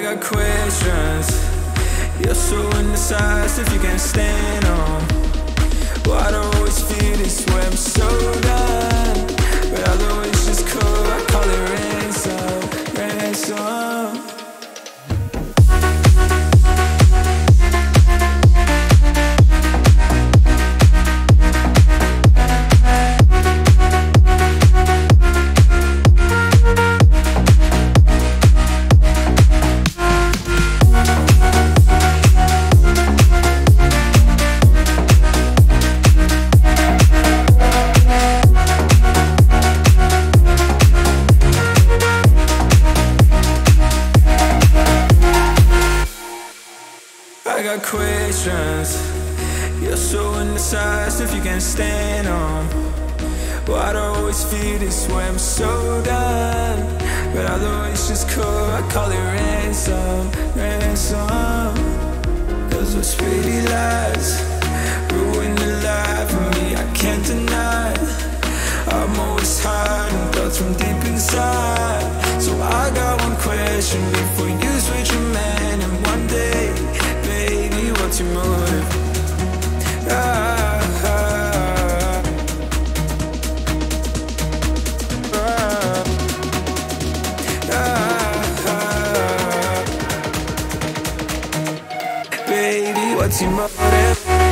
got questions. You're so indecisive, you can't stand on. Why do I always feel this way? I'm so done, but I'll always just call. I call it ransom, ransom. I got questions. You're so indecisive, you can't stand on. Why do I always feel this way? I'm so done, but I'll always just call. I call it ransom, ransom. Cause those pretty lies ruin the life of me, I can't deny. I'm always hiding thoughts from deep inside. So I got one question before you switch your man. And one day, baby, what's your motive? Baby, what's your motive?